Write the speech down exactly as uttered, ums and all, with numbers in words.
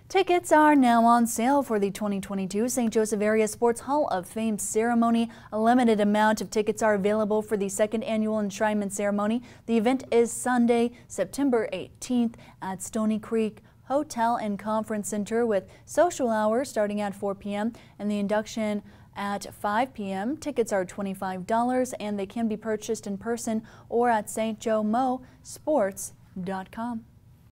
Tickets are now on sale for the twenty twenty-two Saint Joseph Area Sports Hall of Fame ceremony. A limited amount of tickets are available for the second annual enshrinement ceremony. The event is Sunday, September eighteenth at Stony Creek Hotel and Conference Center with social hours starting at four p m and the induction at five p m Tickets are twenty-five dollars and they can be purchased in person or at S T Joe Mo Sports dot com.